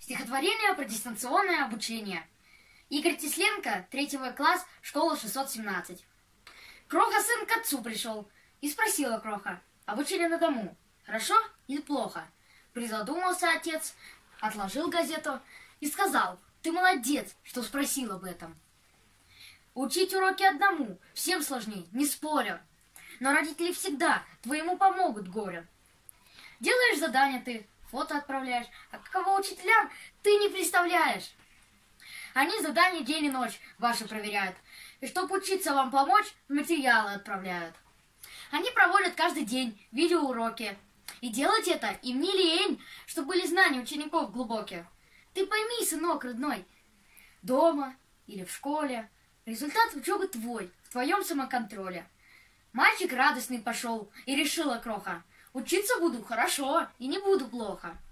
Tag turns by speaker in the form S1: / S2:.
S1: Стихотворение про дистанционное обучение. Игорь Тесленко, 3 класс, школа 617. Кроха сын к отцу пришел и спросила Кроха: обучение на дому хорошо или плохо? Призадумался отец, отложил газету и сказал: ты молодец, что спросил об этом. Учить уроки одному всем сложнее, не спорю, но родители всегда твоему помогут горю. Делаешь задания ты, фото отправляешь, а каково учителям ты не представляешь. Они задания день и ночь ваши проверяют, и чтоб учиться вам помочь, материалы отправляют. Они проводят каждый день видеоуроки, и делать это им не лень, чтобы были знания учеников глубокие. Ты пойми, сынок родной, дома или в школе результат учебы твой, в твоем самоконтроле. Мальчик радостный пошел, и решила Кроха: учиться буду хорошо и не буду плохо.